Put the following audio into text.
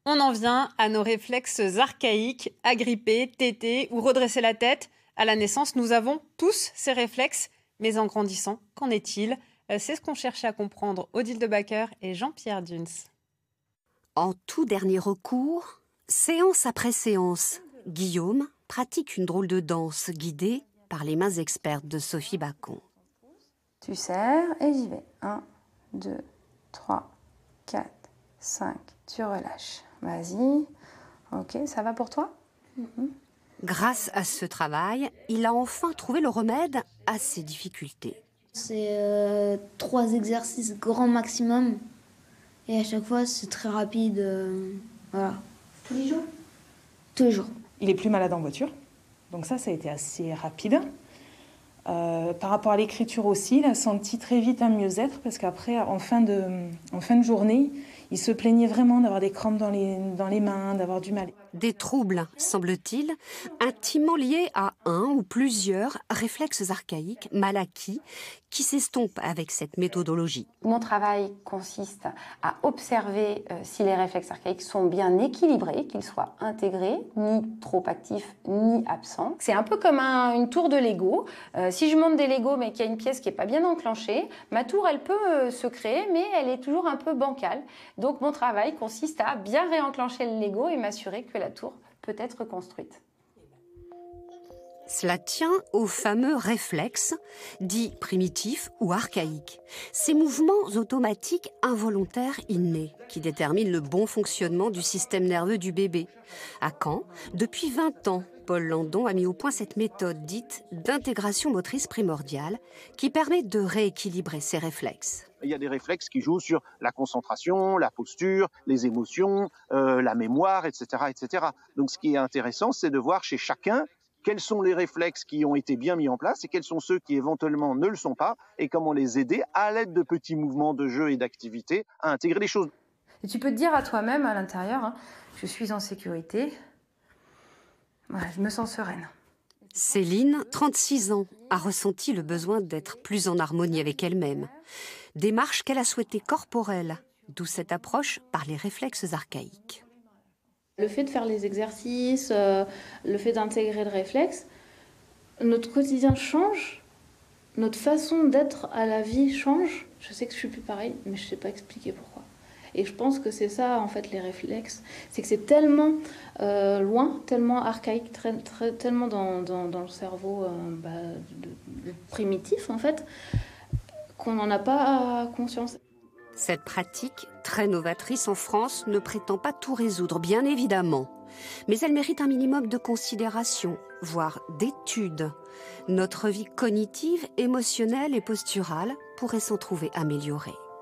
On en vient à nos réflexes archaïques, agripper, téter ou redresser la tête. À la naissance, nous avons tous ces réflexes, mais en grandissant, qu'en est-il? C'est ce qu'ont cherché à comprendre Odile Debacker et Jean-Pierre Duns. En tout dernier recours, séance après séance, Guillaume pratique une drôle de danse guidée par les mains expertes de Sophie Bacon. Tu serres et j'y vais. 1, 2, 3, 4, 5. Tu relâches. Vas-y. Ok, ça va pour toi? Grâce à ce travail, il a enfin trouvé le remède à ses difficultés. C'est 3 exercices grand maximum. Et à chaque fois, c'est très rapide. Voilà. Tous les jours? Tous les jours. Il est plus malade en voiture. Donc ça a été assez rapide. Par rapport à l'écriture aussi, il a senti très vite un mieux-être parce qu'après, en fin de journée, il se plaignait vraiment d'avoir des crampes dans les mains, d'avoir du mal. Des troubles, semble-t-il, intimement liés à un ou plusieurs réflexes archaïques mal acquis qui s'estompent avec cette méthodologie. Mon travail consiste à observer si les réflexes archaïques sont bien équilibrés, qu'ils soient intégrés, ni trop actifs, ni absents. C'est un peu comme une tour de Lego. Si je monte des Lego mais qu'il y a une pièce qui n'est pas bien enclenchée, ma tour, elle peut se créer, mais elle est toujours un peu bancale. Donc mon travail consiste à bien réenclencher le Lego et m'assurer que la tour peut être construite. Cela tient aux fameux réflexes, dits primitifs ou archaïques. Ces mouvements automatiques involontaires innés qui déterminent le bon fonctionnement du système nerveux du bébé. À Caen, depuis 20 ans, Paul Landon a mis au point cette méthode dite d'intégration motrice primordiale qui permet de rééquilibrer ces réflexes. Il y a des réflexes qui jouent sur la concentration, la posture, les émotions, la mémoire, etc., etc. Donc ce qui est intéressant, c'est de voir chez chacun quels sont les réflexes qui ont été bien mis en place et quels sont ceux qui éventuellement ne le sont pas et comment les aider à l'aide de petits mouvements de jeu et d'activité à intégrer les choses. Et tu peux te dire à toi-même à l'intérieur, je suis en sécurité, voilà, je me sens sereine. Céline, 36 ans, a ressenti le besoin d'être plus en harmonie avec elle-même. Démarche qu'elle a souhaitée corporelle, d'où cette approche par les réflexes archaïques. Le fait de faire les exercices, le fait d'intégrer le réflexe, notre quotidien change, notre façon d'être à la vie change. Je sais que je suis plus pareille, mais je ne sais pas expliquer pourquoi. Et je pense que c'est ça, en fait, les réflexes. C'est que c'est tellement loin, tellement archaïque, tellement dans le cerveau primitif, en fait, qu'on n'en a pas conscience. Cette pratique, très novatrice en France, ne prétend pas tout résoudre, bien évidemment. Mais elle mérite un minimum de considération, voire d'étude. Notre vie cognitive, émotionnelle et posturale pourrait s'en trouver améliorée.